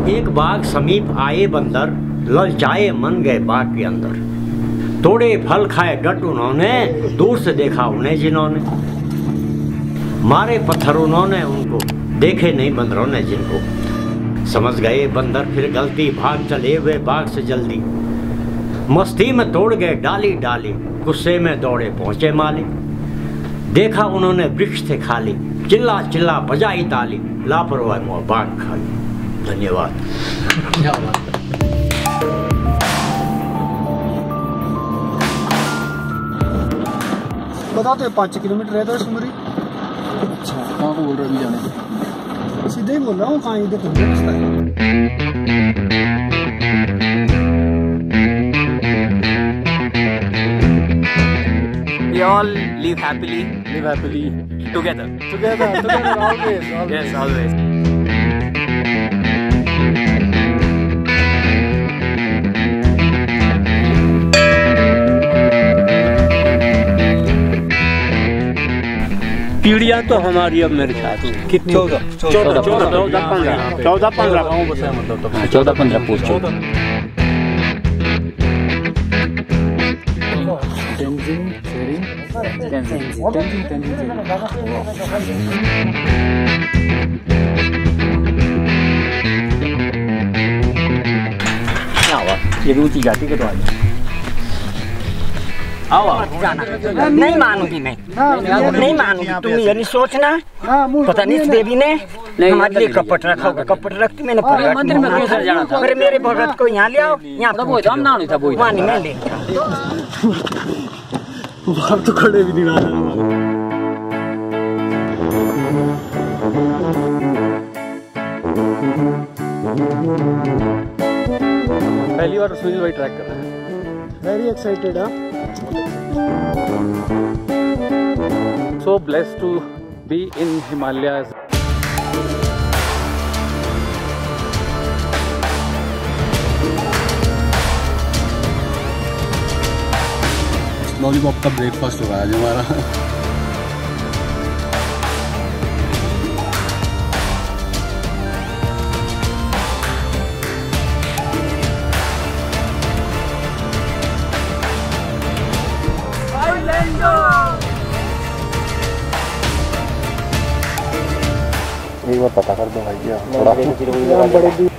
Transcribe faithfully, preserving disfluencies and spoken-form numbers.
एक बाग समीप आए बंदर, ललचाए मन गए बाग के अंदर। तोड़े फल खाए डट उन्होंने, दूर से देखा उन्हें जिन्होंने। मारे पत्थर उन्होंने उनको, देखे नहीं बंदरों ने जिनको। समझ गए बंदर फिर गलती, भाग चले वे बाग से जल्दी। मस्ती में तोड़ गए डाली डाली, गुस्से में दौड़े पहुंचे माली। देखा उन्होंने वृक्ष थे खाली, चिल्ला चिल्ला बजाई ताली। लापरवाह मोह बाग खाली। धन्यवाद। बताते हैं पाँच किलोमीटर है तो सुमरी। अच्छा कहाँ को बोल रहे अभी जाने? सीधे ही बोल रहा हूँ, कहाँ इधर तो रास्ता है। We all live happily, Live happily together. together, together always, always. Yes, always. पीढ़ियाँ तो हमारी अब मेरे ख्याल से कितनी चौदह चौदह चौदह पंद्रह चौदह पंद्रह चौदह पंद्रह पूछ चौदह। Tenzing, sharing, tenzing, tenzing, tenzing, क्या हुआ? ये रुचि जाती के तो आ जाए। आओ आओ जाना। नहीं मानूंगी मैं, नहीं मानूंगी। तुम ये नहीं सोचना, पता नहीं इस देवी ने हमारे लिए कपट रखा होगा। कपट रखती मैंने मंदिर में कैसे जाना था? अरे मेरे भगत को यहाँ ले आओ, यहाँ वो जाम ना नहीं था वो वहाँ नहीं मैं ले बाहर तो खड़े भी नहीं रहा। पहली बार सुनील भाई ट्रैक कर रहे हैं। वेरी एक्साइटेड हाँ। So blessed to be in Himalayas. Lollipop का ब्रेकफास्ट होगा आज हमारा। एक बार पता कर दो भाई क्या थोड़ा बड़े